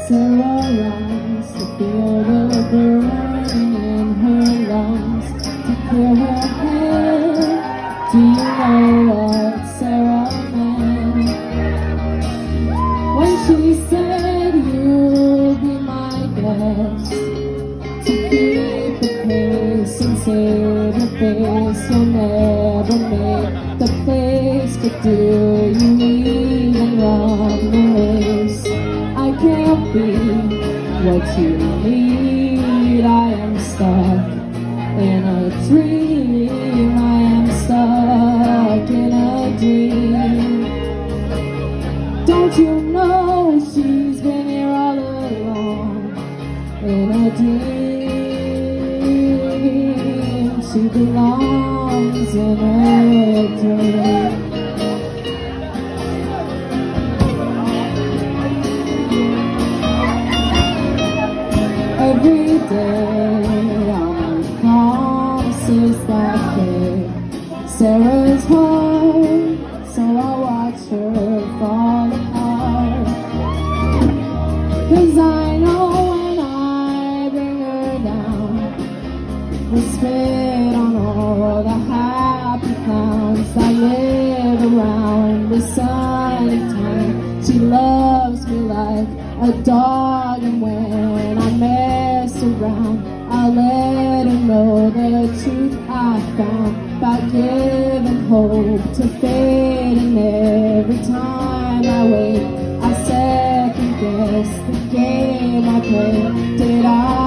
Sarah runs to feel the burning in her lungs, to clear her head. Do you know what Sarah meant when she said you'll be my guest, to keep the pace and save the face? You'll never make the place, but do you even run the race? I can't be what you need. I am stuck in a dream. I am stuck in a dream. Don't you know she's been here all along in a dream? She belongs in a dream. Every day I'll make promises that break Sarah's heart, so I watch her fall apart. 'Cause I know when I bring her down, we spit on all the happy clowns that live around the sunny town. She loves me like a dog, and when I mess around, I'll let her know the truth I found about giving hope to fate. And every time I wait, I second guess the game I played. Did I